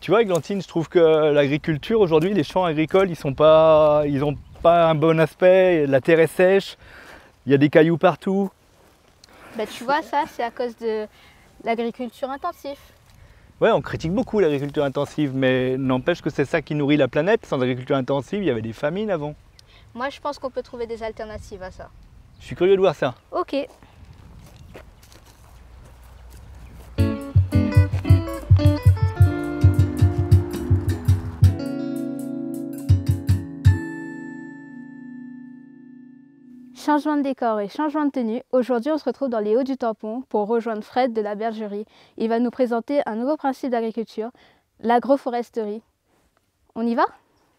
Tu vois, Églantine, je trouve que l'agriculture aujourd'hui, les champs agricoles, ils ont pas un bon aspect. La terre est sèche, il y a des cailloux partout. Bah, tu vois, ça, c'est à cause de l'agriculture intensive. Ouais, on critique beaucoup l'agriculture intensive, mais n'empêche que c'est ça qui nourrit la planète. Sans agriculture intensive, il y avait des famines avant. Moi, je pense qu'on peut trouver des alternatives à ça. Je suis curieux de voir ça. Ok. Changement de décor et changement de tenue. Aujourd'hui, on se retrouve dans les Hauts du Tampon pour rejoindre Fred de la bergerie. Il va nous présenter un nouveau principe d'agriculture, l'agroforesterie. On y va?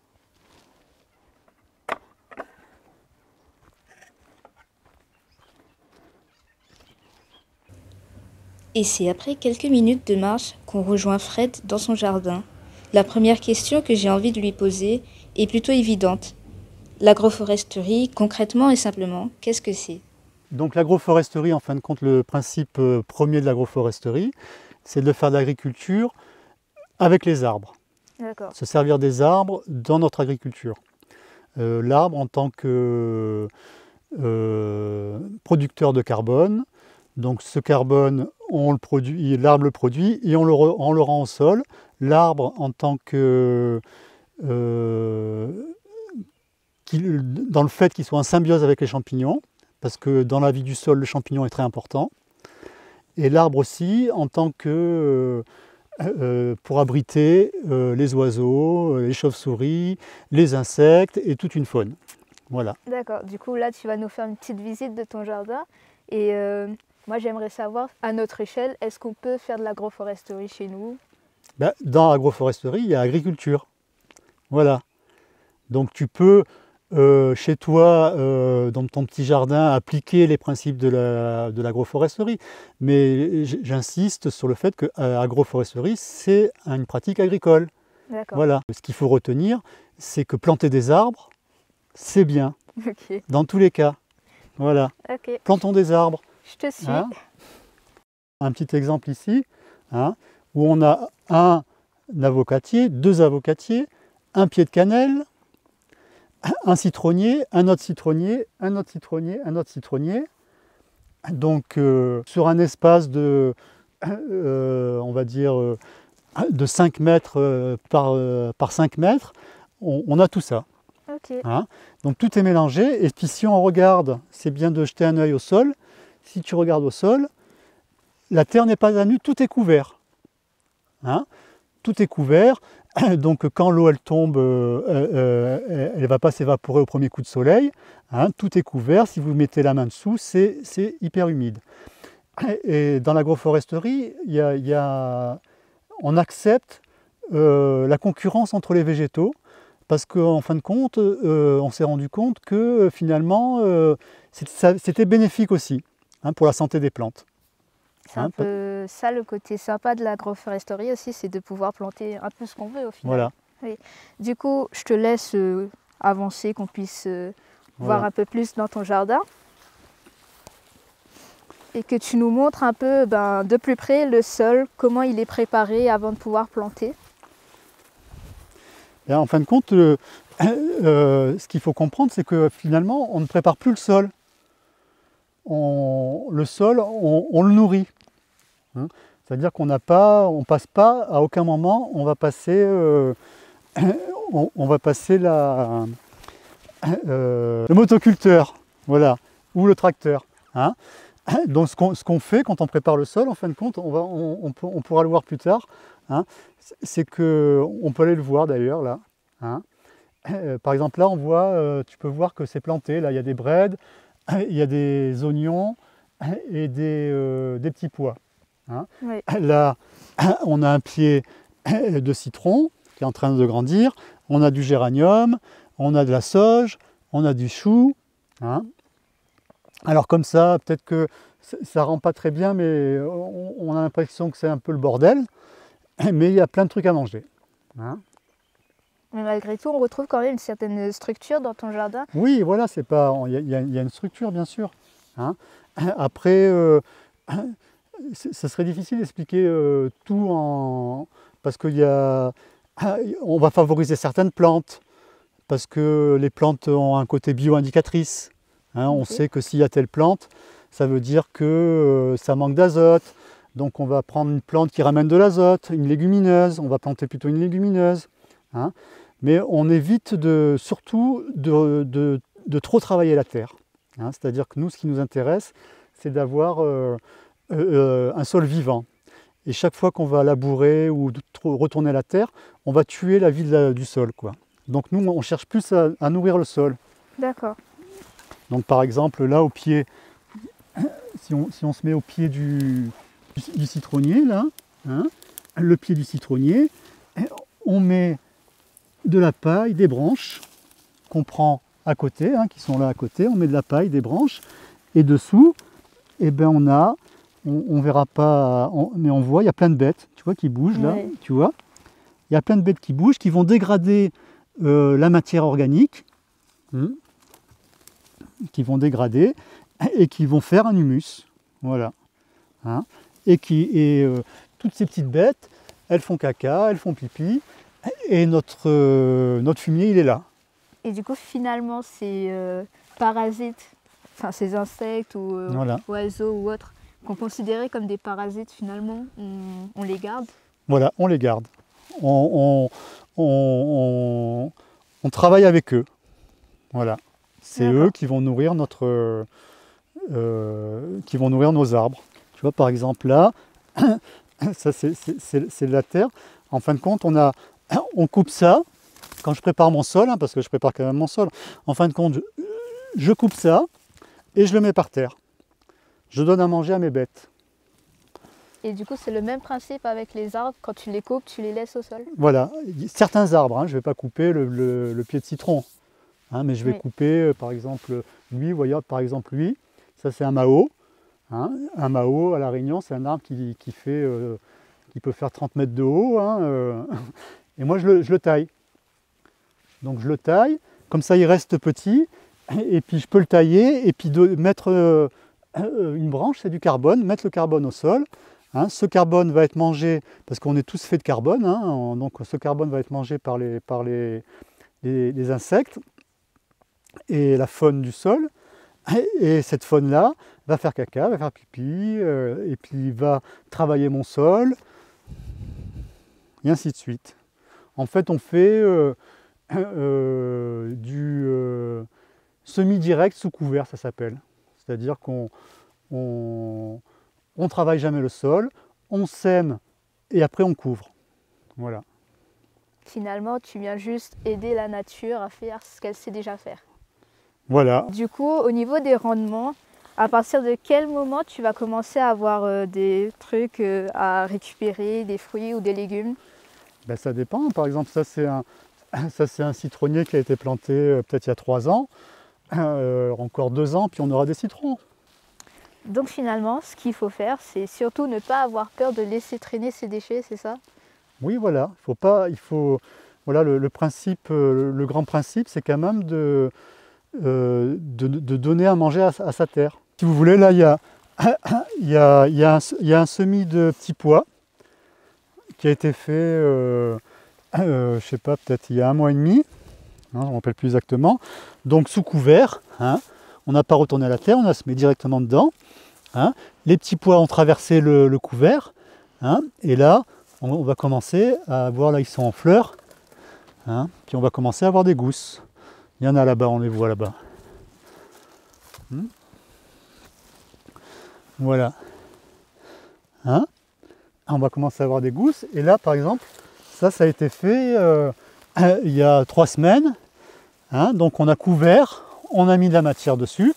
Et c'est après quelques minutes de marche qu'on rejoint Fred dans son jardin. La première question que j'ai envie de lui poser est plutôt évidente. L'agroforesterie, concrètement et simplement, qu'est-ce que c'est? Donc l'agroforesterie, en fin de compte, le principe premier de l'agroforesterie, c'est de faire de l'agriculture avec les arbres. D'accord. Se servir des arbres dans notre agriculture. L'arbre en tant que producteur de carbone. Donc ce carbone, l'arbre le produit et on le rend au sol. L'arbre en tant que dans le fait qu'il soit en symbiose avec les champignons, parce que dans la vie du sol, le champignon est très important. Et l'arbre aussi en tant que pour abriter les oiseaux, les chauves-souris, les insectes et toute une faune. Voilà. D'accord. Du coup, là, tu vas nous faire une petite visite de ton jardin. Et moi, j'aimerais savoir, à notre échelle, est-ce qu'on peut faire de l'agroforesterie chez nous? Ben, dans l'agroforesterie, il y a agriculture. Voilà. Donc tu peux, chez toi, dans ton petit jardin, appliquer les principes de l'agroforesterie. Mais j'insiste sur le fait que l'agroforesterie, c'est une pratique agricole. D'accord. Voilà. Ce qu'il faut retenir, c'est que planter des arbres, c'est bien, Ok. dans tous les cas. Voilà. Ok. Plantons des arbres. Je te suis. Hein. Un petit exemple ici, hein, où on a un avocatier, deux avocatiers, un pied de cannelle, un citronnier, un autre citronnier, un autre citronnier, un autre citronnier. Donc sur un espace de, on va dire, de 5 mètres par 5 mètres, on a tout ça. Ok. Hein. Donc tout est mélangé. Et puis si on regarde, c'est bien de jeter un œil au sol. Si tu regardes au sol, la terre n'est pas à nu, tout est couvert. Hein. Tout est couvert. Donc quand l'eau elle tombe, elle ne va pas s'évaporer au premier coup de soleil. Hein. Tout est couvert. Si vous mettez la main dessous, c'est hyper humide. Et dans l'agroforesterie, on accepte la concurrence entre les végétaux. Parce qu'en fin de compte, on s'est rendu compte que finalement, c'était bénéfique aussi, hein, pour la santé des plantes. C'est un peu ça le côté sympa de l'agroforesterie aussi, c'est de pouvoir planter un peu ce qu'on veut au final. Voilà. Oui. Du coup, je te laisse avancer, qu'on puisse voir un peu plus dans ton jardin. Et que tu nous montres un peu de plus près le sol, comment il est préparé avant de pouvoir planter. Et en fin de compte, ce qu'il faut comprendre, c'est que finalement, on ne prépare plus le sol. Le sol, on le nourrit. Hein. C'est-à-dire qu'on ne passe pas, à aucun moment, on va passer le motoculteur, voilà, ou le tracteur. Hein. Donc ce qu'on fait quand on prépare le sol, en fin de compte, on pourra le voir plus tard, hein, c'est qu'on peut aller le voir d'ailleurs là. Hein. Par exemple là, tu peux voir que c'est planté, là il y a des brèdes, il y a des oignons et des petits pois. Hein. Oui. Là, on a un pied de citron qui est en train de grandir, on a du géranium, on a de la sauge, on a du chou. Hein. Alors comme ça, peut-être que ça ne rend pas très bien, mais on a l'impression que c'est un peu le bordel. Mais il y a plein de trucs à manger. Hein. Mais malgré tout, on retrouve quand même une certaine structure dans ton jardin. Oui, voilà, il y a une structure, bien sûr. Hein. Après, ce serait difficile d'expliquer tout parce qu'on va favoriser certaines plantes, parce que les plantes ont un côté bio-indicatrice. Hein, on sait que s'il y a telle plante, ça veut dire que ça manque d'azote. Donc on va prendre une plante qui ramène de l'azote, une légumineuse, on va planter plutôt une légumineuse. Hein. Mais on évite surtout de trop travailler la terre. Hein. C'est-à-dire que nous, ce qui nous intéresse, c'est d'avoir un sol vivant. Et chaque fois qu'on va labourer ou retourner la terre, on va tuer la vie du sol, quoi. Donc nous, on cherche plus à nourrir le sol. D'accord. Donc par exemple, là, au pied, si on se met au pied du citronnier, là, hein, le pied du citronnier, on met de la paille, des branches qu'on prend à côté, hein, qui sont là à côté, on met de la paille, des branches, et dessous, eh ben on verra pas, mais on voit, il y a plein de bêtes, tu vois, qui bougent là, Oui. tu vois. Il y a plein de bêtes qui bougent, qui vont dégrader la matière organique, qui vont dégrader et qui vont faire un humus, voilà. Hein. Et toutes ces petites bêtes, elles font caca, elles font pipi, et notre fumier, il est là. Et du coup, finalement, ces parasites, enfin ces insectes ou Voilà. oiseaux ou autres, qu'on considérait comme des parasites, finalement, on les garde. Voilà, on les garde. On travaille avec eux. Voilà. C'est eux qui vont nourrir qui vont nourrir nos arbres. Tu vois, par exemple là, ça c'est de la terre. En fin de compte, on coupe ça. Quand je prépare mon sol, hein, parce que je prépare quand même mon sol, en fin de compte, je coupe ça et je le mets par terre. Je donne à manger à mes bêtes. Et du coup, c'est le même principe avec les arbres. Quand tu les coupes, tu les laisses au sol. Voilà. Certains arbres, hein, je ne vais pas couper le pied de citron, hein, mais je vais couper, par exemple, lui, voyez, par exemple lui, ça c'est un Mahot. Hein. Un Mahot à La Réunion, c'est un arbre qui peut faire 30 mètres de haut. Hein, et moi, je le taille. Donc je le taille, comme ça il reste petit, et puis je peux le tailler, et puis mettre une branche, c'est du carbone, mettre le carbone au sol. Hein. Ce carbone va être mangé, parce qu'on est tous faits de carbone, hein, donc ce carbone va être mangé par les insectes et la faune du sol. Et cette faune-là va faire caca, va faire pipi, et puis va travailler mon sol, et ainsi de suite. En fait, on fait du semi-direct sous couvert, ça s'appelle. C'est-à-dire qu'on travaille jamais le sol, on sème et après on couvre. Voilà. Finalement, tu viens juste aider la nature à faire ce qu'elle sait déjà faire. Voilà. Du coup, au niveau des rendements, à partir de quel moment tu vas commencer à avoir des trucs à récupérer, des fruits ou des légumes? Ben, ça dépend. Par exemple, ça c'est un citronnier qui a été planté peut-être il y a 3 ans. Encore 2 ans, puis on aura des citrons. Donc finalement, ce qu'il faut faire, c'est surtout ne pas avoir peur de laisser traîner ces déchets, c'est ça? Oui, voilà. Voilà, le principe, le grand principe, c'est quand même de donner à manger à sa terre. Si vous voulez, là, il y a un semis de petits pois qui a été fait, je ne sais pas, peut-être il y a 1 mois et demi, hein, je ne me rappelle plus exactement, donc sous couvert, hein, on n'a pas retourné la terre, on a semé directement dedans. Hein. Les petits pois ont traversé le couvert, hein, et là, on va commencer à voir, là ils sont en fleurs, hein, puis on va commencer à avoir des gousses. Il y en a là-bas, on les voit là-bas. Voilà. Hein. On va commencer à avoir des gousses. Et là, par exemple, ça a été fait il y a 3 semaines. Hein. Donc on a couvert, on a mis de la matière dessus.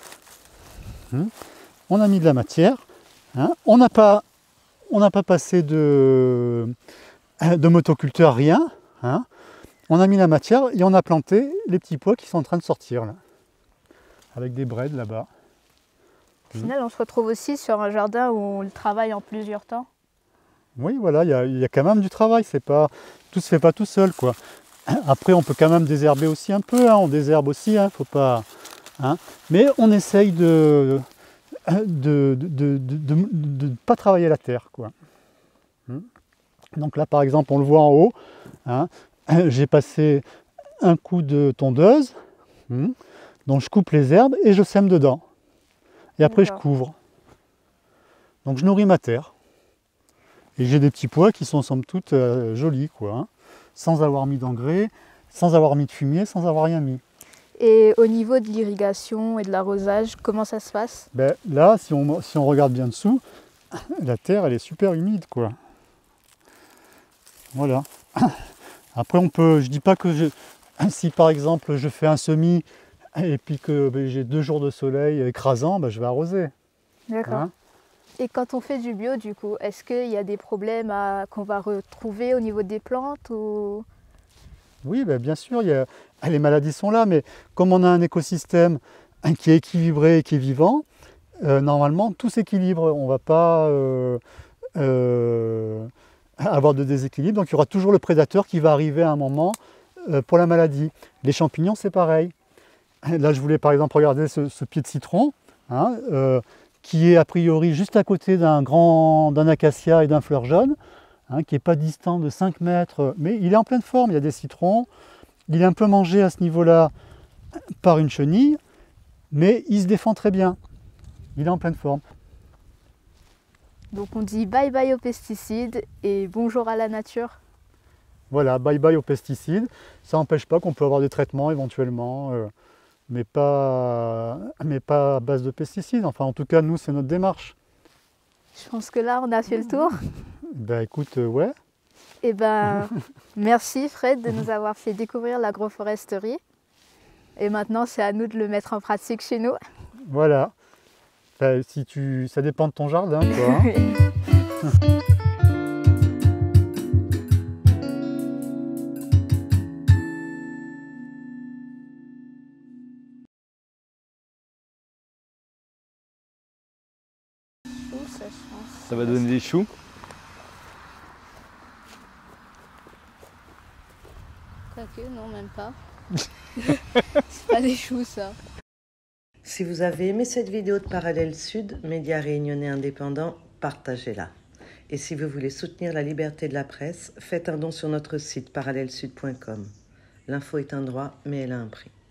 On a mis de la matière. Hein. On n'a pas passé de motoculteur, rien. Hein. On a mis la matière et on a planté les petits pois qui sont en train de sortir là, avec des braides là-bas. Au final, on se retrouve aussi sur un jardin où on le travaille en plusieurs temps. Oui, voilà, il y a quand même du travail. Tout se fait pas tout seul, quoi. Après, on peut quand même désherber aussi un peu. Hein, on désherbe aussi, hein, faut pas. Hein, mais on essaye de pas travailler la terre, quoi. Donc là, par exemple, on le voit en haut, hein, j'ai passé un coup de tondeuse, donc je coupe les herbes et je sème dedans. Et après, je couvre. Donc je nourris ma terre. Et j'ai des petits pois qui sont somme toute jolis, quoi, hein, sans avoir mis d'engrais, sans avoir mis de fumier, sans avoir rien mis. Et au niveau de l'irrigation et de l'arrosage, comment ça se passe? Ben, là, si on regarde bien dessous, la terre, elle est super humide, quoi. Voilà. Après, je dis pas que si par exemple je fais un semis et puis que j'ai 2 jours de soleil écrasant, ben, je vais arroser. D'accord. Hein. Et quand on fait du bio, du coup, est-ce qu'il y a des problèmes qu'on va retrouver au niveau des plantes ou... Oui, ben, bien sûr, les maladies sont là, mais comme on a un écosystème qui est équilibré et qui est vivant, normalement tout s'équilibre. On ne va pas avoir de déséquilibre, donc il y aura toujours le prédateur qui va arriver à un moment pour la maladie. Les champignons, c'est pareil. Là, je voulais par exemple regarder ce pied de citron, hein, qui est a priori juste à côté d'un acacia et d'un fleur jaune, hein, qui n'est pas distant de 5 mètres, mais il est en pleine forme, il y a des citrons, il est un peu mangé à ce niveau-là par une chenille, mais il se défend très bien, il est en pleine forme. Donc on dit bye bye aux pesticides et bonjour à la nature. Voilà, bye bye aux pesticides, ça n'empêche pas qu'on peut avoir des traitements éventuellement, mais pas à base de pesticides, enfin en tout cas nous c'est notre démarche. Je pense que là on a fait le tour. Ben écoute, ouais. Et ben merci Fred de nous avoir fait découvrir l'agroforesterie. Et maintenant c'est à nous de le mettre en pratique chez nous. Voilà. Ben, ça dépend de ton jardin, quoi. Hein. Ça va donner des choux. Quoique, non, même pas. C'est pas des choux, ça. Si vous avez aimé cette vidéo de Parallèle Sud, média réunionnais indépendant, partagez-la. Et si vous voulez soutenir la liberté de la presse, faites un don sur notre site parallèlesud.com. L'info est un droit, mais elle a un prix.